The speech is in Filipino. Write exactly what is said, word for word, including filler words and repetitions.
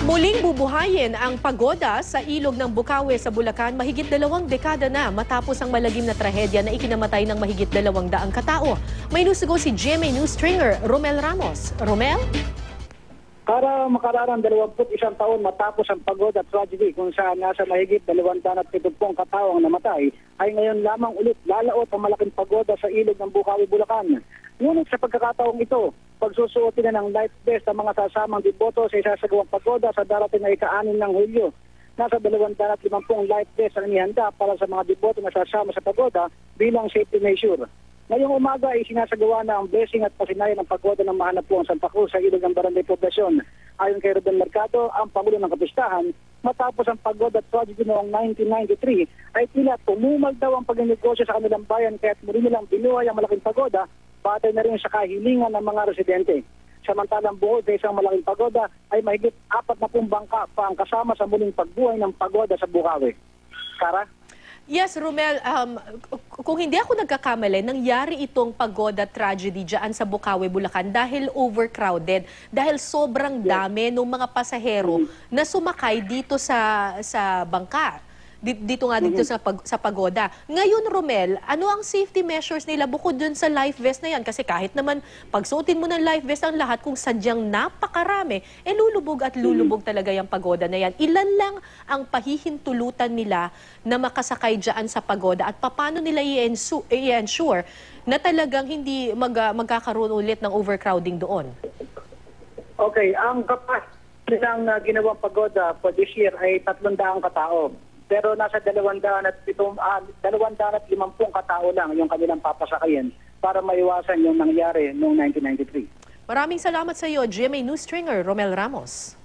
Muling bubuhayin ang pagoda sa ilog ng Bocaue sa Bulacan mahigit dalawang dekada na matapos ang malagim na trahedya na ikinamatay ng mahigit dalawang daang katao. May nusugo si G M A News Stringer Romel Ramos. Romel? Para makararang dalawamput isang taon matapos ang Pagoda tragedy kung saan nasa mahigit dalawang daan at pitupong katao ang namatay, ay ngayon lamang ulit lalaot ang malaking pagoda sa ilog ng Bocaue, Bulacan. Ngunit sa pagkakataong ito, pagsusuotin na ng life vest ang mga sasamang deboto sa isasagawang pagoda sa darating na ika-anim ng Hulyo. Nasa dalawang daan at limampung life vest ang inihanda para sa mga deboto na sasama sa pagoda bilang safety measure. Ngayong umaga ay sinasagawa na ang blessing at pasinayan ng pagoda ng Mahanapuang Santa Cruz sa ilog ng Barangay Poblacion. Ayon kay Rodel Mercado, ang Pangulo ng Kapistahan, matapos ang pagoda tragedy noong nineteen ninety-three, ay tila tumumal daw ang pagnegosyo sa kanilang bayan kaya't muli nilang binuhay ang malaking pagoda, batay na rin sa kahilingan ng mga residente. Samantalang bukod sa isang malaking pagoda, ay mahigit apat na pung bangka pa ang kasama sa muling pagbuhay ng pagoda sa Bocaue. Kara? Yes, Romel, um, kung hindi ako nagkakamali, nangyari itong pagoda tragedy dyan sa Bocaue, Bulacan dahil overcrowded, dahil sobrang dami ng mga pasahero na sumakay dito sa sa bangka. Dito nga dito sa, pag, sa pagoda. Ngayon, Romel, ano ang safety measures nila bukod dun sa life vest na yan? Kasi kahit naman pagsuotin mo ng life vest ang lahat, kung sadyang napakarami, eh lulubog at lulubog talaga yung pagoda na yan. Ilan lang ang pahihintulutan nila na makasakay dyan sa pagoda at paano nila i-ensure na talagang hindi mag, magkakaroon ulit ng overcrowding doon? Okay, ang kapasite ng uh, ginawang pagoda for this year ay tatlong daang katao. Pero nasa dalawang daan at pitong, ah, dalawang daan at limampung katao lang yung kanilang papasakayin para maiwasan yung nangyari noong nineteen ninety-three. Maraming salamat sa iyo, G M A News Stringer Romel Ramos.